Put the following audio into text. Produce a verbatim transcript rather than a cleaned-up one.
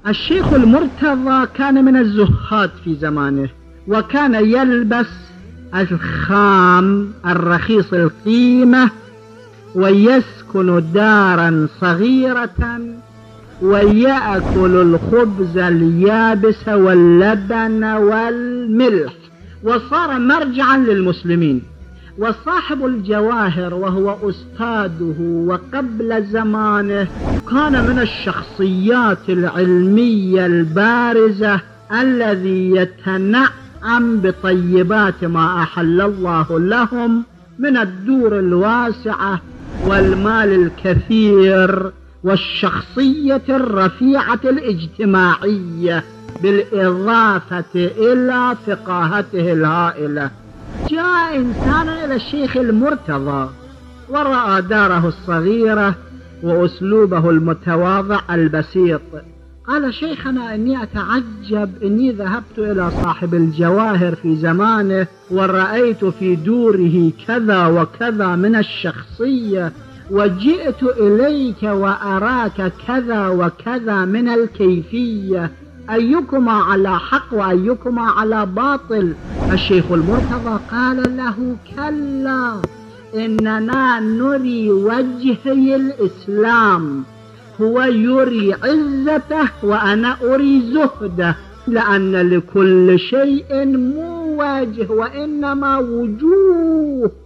الشيخ المرتضى كان من الزهاد في زمانه، وكان يلبس الخام الرخيص القيمة، ويسكن دارا صغيرة، ويأكل الخبز اليابس واللبن والملح، وصار مرجعا للمسلمين. وصاحب الجواهر وهو أستاذه وقبل زمانه كان من الشخصيات العلمية البارزة الذي يتنعم بطيبات ما أحل الله لهم من الدور الواسعة والمال الكثير والشخصية الرفيعة الاجتماعية، بالإضافة إلى فقاهته الهائلة. جاء إنسان إلى الشيخ المرتضى ورأى داره الصغيرة وأسلوبه المتواضع البسيط. قال: شيخنا، إني أتعجب، إني ذهبت إلى صاحب الجواهر في زمانه ورأيت في دوره كذا وكذا من الشخصية، وجئت إليك وأراك كذا وكذا من الكيفية، أيكما على حق وأيكما على باطل؟ الشيخ المرتضى قال له: كلا، إننا نري وجهي الإسلام، هو يري عزته وأنا أري زهده، لأن لكل شيء مو وجه وإنما وجوه.